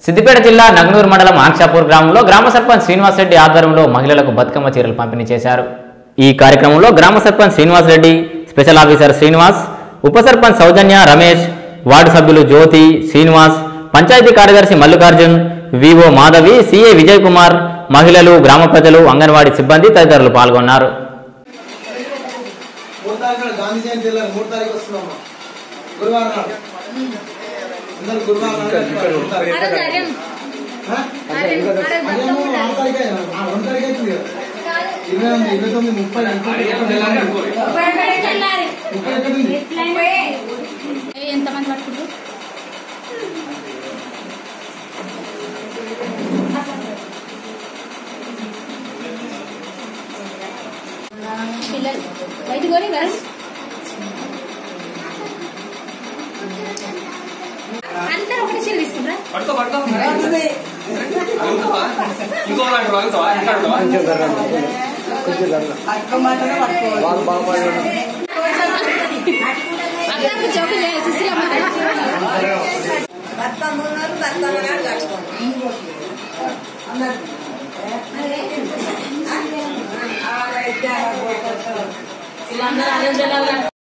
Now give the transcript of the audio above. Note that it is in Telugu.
సిద్దిపేట జిల్లా నగనూరు మండలం ఆంక్షాపూర్ గ్రామంలో గ్రామ సర్పంచ్ శ్రీనివాస్ రెడ్డి ఆధ్వర్యంలో మహిళలకు బతుకమ్మ చీరలు పంపిణీ చేశారు. ఈ కార్యక్రమంలో గ్రామ సర్పంచ్ శ్రీనివాస్ రెడ్డి, స్పెషల్ ఆఫీసర్ శ్రీనివాస్, ఉప సర్పంచ్ సౌజన్య, రమేష్, వార్డు సభ్యులు జ్యోతి, శ్రీనివాస్, పంచాయతీ కార్యదర్శి మల్లికార్జున్, వివో మాధవి, సిఏ విజయ్ కుమార్, మహిళలు, గ్రామ ప్రజలు, అంగన్వాడీ సిబ్బంది తదితరులు పాల్గొన్నారు. ఎంతమంది పట్టుకుంటారు? పిల్లలు బయట కొని కదా అందరూ ఒకటి చీర తీసుకుంటారా? ఇలా